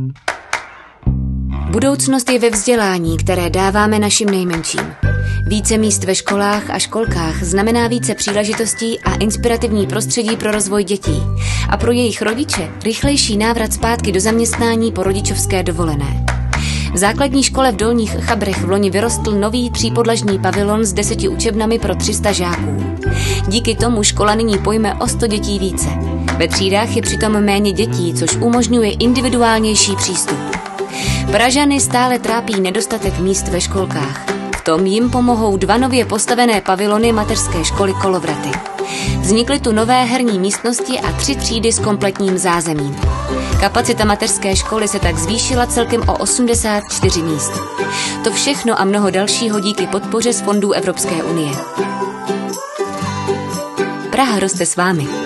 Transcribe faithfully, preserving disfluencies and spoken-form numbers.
Budoucnost je ve vzdělání, které dáváme našim nejmenším. Více míst ve školách a školkách znamená více příležitostí a inspirativní prostředí pro rozvoj dětí a pro jejich rodiče rychlejší návrat zpátky do zaměstnání po rodičovské dovolené. V základní škole v Dolních Chabrech v loni vyrostl nový třípodlažní pavilon s deseti učebnami pro tři sta žáků. Díky tomu škola nyní pojme o sto dětí více. Ve třídách je přitom méně dětí, což umožňuje individuálnější přístup. Pražany stále trápí nedostatek míst ve školkách. V tom jim pomohou dva nově postavené pavilony mateřské školy Kolovraty. Vznikly tu nové herní místnosti a tři třídy s kompletním zázemím. Kapacita mateřské školy se tak zvýšila celkem o osmdesát čtyři míst. To všechno a mnoho dalšího díky podpoře z fondů Evropské unie. Praha roste s vámi.